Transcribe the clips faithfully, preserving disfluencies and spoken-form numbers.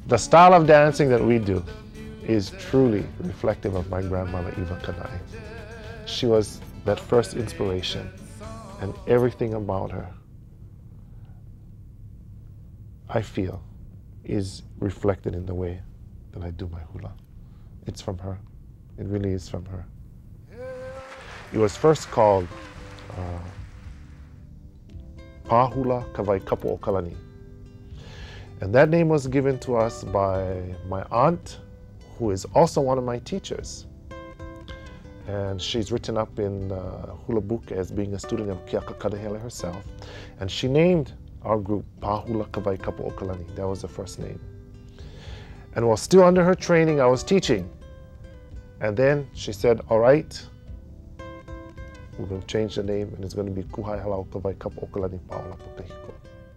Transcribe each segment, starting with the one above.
The style of dancing that we do is truly reflective of my grandmother, Eva Kanai. She was that first inspiration, and everything about her, I feel, is reflected in the way that I do my hula. It's from her. It really is from her. It was first called uh, Pahula Kawai Kapo Okalani. And that name was given to us by my aunt, who is also one of my teachers. And she's written up in the hula book as being a student of Keaka Kadahele herself. And she named our group Pahula Kawai Kapo Okalani. That was the first name. And while still under her training, I was teaching. And then she said, all right, we're going to change the name, and it's going to be Kuhai Halau Kawai Kapo Okalani Paola Pokahiko.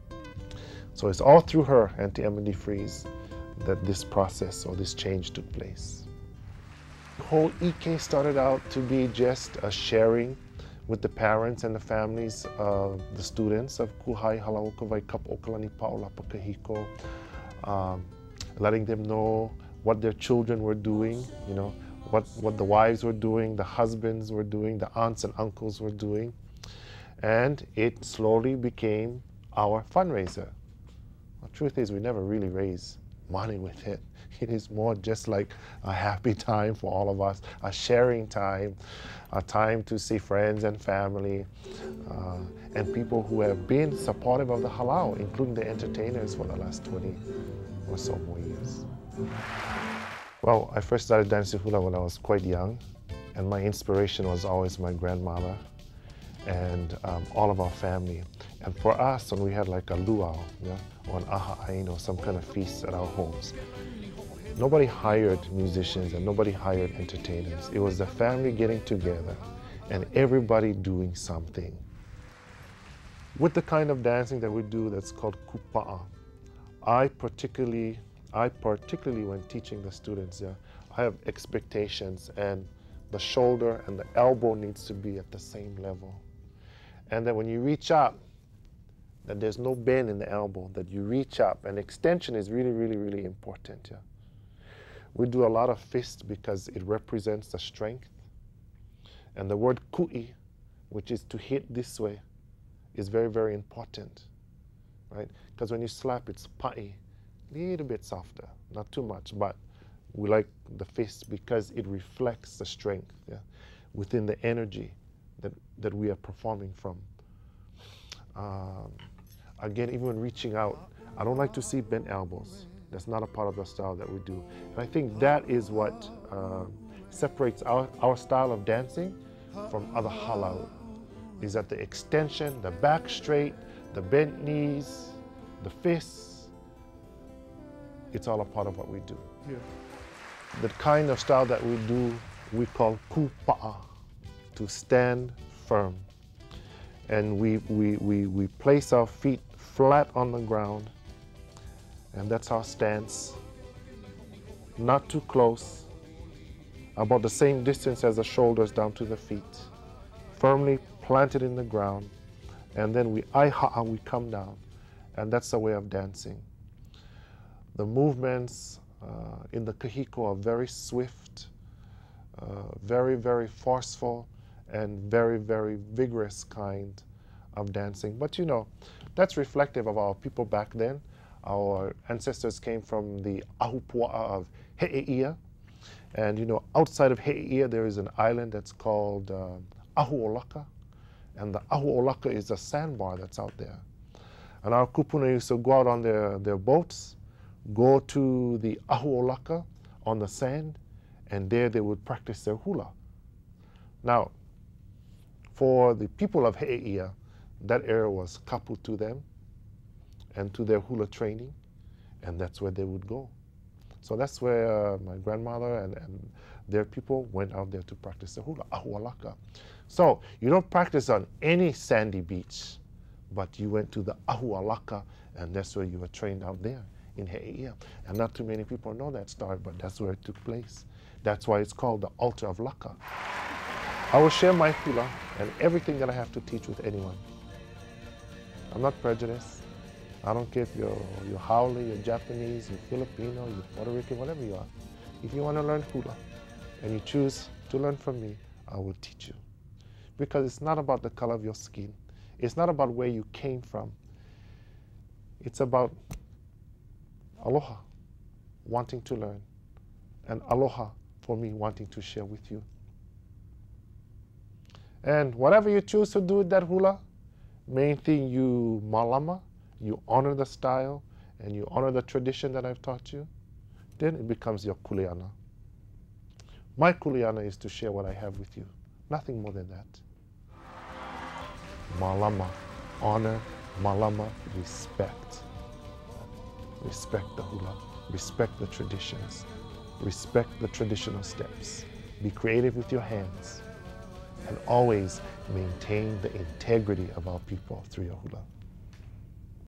So it's all through her, Auntie Emily Fries, that this process or this change took place. The whole Ike started out to be just a sharing with the parents and the families of the students of Kuhai Halau Kawai Kapo Okalani Paola Pokahiko, um, letting them know what their children were doing, you know, what, what the wives were doing, the husbands were doing, the aunts and uncles were doing. And it slowly became our fundraiser. The truth is, we never really raise money with it. It is more just like a happy time for all of us, a sharing time, a time to see friends and family, uh, and people who have been supportive of the halau, including the entertainers for the last twenty or so more years. Well, I first started dancing hula when I was quite young, and my inspiration was always my grandmother and um, all of our family. And for us, when we had like a luau, yeah, or an aha'ain or some kind of feast at our homes, nobody hired musicians and nobody hired entertainers. It was the family getting together and everybody doing something. With the kind of dancing that we do that's called kupa'a, I particularly, I particularly when teaching the students, yeah, I have expectations, and the shoulder and the elbow needs to be at the same level. And that when you reach up, that there's no bend in the elbow, that you reach up, and extension is really, really, really important. Yeah. We do a lot of fist because it represents the strength. And the word ku'i, which is to hit this way, is very, very important, right? Because when you slap, it's pa'i, a little bit softer, not too much, but we like the fist because it reflects the strength, yeah, within the energy that, that we are performing from. Um, again, even when reaching out, I don't like to see bent elbows. That's not a part of the style that we do. And I think that is what uh, separates our, our style of dancing from other halau, is that the extension, the back straight, the bent knees, the fists, it's all a part of what we do. Yeah. The kind of style that we do, we call kupa'a, to stand firm. And we, we, we, we place our feet flat on the ground, and that's our stance. Not too close, about the same distance as the shoulders down to the feet. Firmly planted in the ground, and then we aiha'a, we come down, and that's the way of dancing. The movements uh, in the kahiko are very swift, uh, very, very forceful, and very, very vigorous kind of dancing. But you know, that's reflective of our people back then. Our ancestors came from the ahupua'a of He'eia. And you know, outside of He'eia, there is an island that's called uh, Ahu'olaka. And the Ahu'olaka is a sandbar that's out there. And our kupuna used to go out on their, their boats, go to the Ahu'olaka on the sand, and there they would practice their hula. Now, for the people of He'eia, that area was kapu to them and to their hula training, and that's where they would go. So that's where uh, my grandmother and, and their people went out there to practice the hula, Ahu'olaka. So you don't practice on any sandy beach, but you went to the Ahu'olaka, and that's where you were trained out there in He'eia. And not too many people know that story, but that's where it took place. That's why it's called the altar of Laka. I will share my hula and everything that I have to teach with anyone. I'm not prejudiced. I don't care if you're, you're Haole, you're Japanese, you're Filipino, you're Puerto Rican, whatever you are. If you want to learn hula and you choose to learn from me, I will teach you. Because it's not about the color of your skin. It's not about where you came from. It's about aloha, wanting to learn, and aloha for me wanting to share with you. And whatever you choose to do with that hula, main thing you malama, you honor the style, and you honor the tradition that I've taught you, then it becomes your kuleana. My kuleana is to share what I have with you, nothing more than that. Malama, honor, malama, respect. Respect the hula, respect the traditions, respect the traditional steps. Be creative with your hands, and always maintain the integrity of our people through your hula.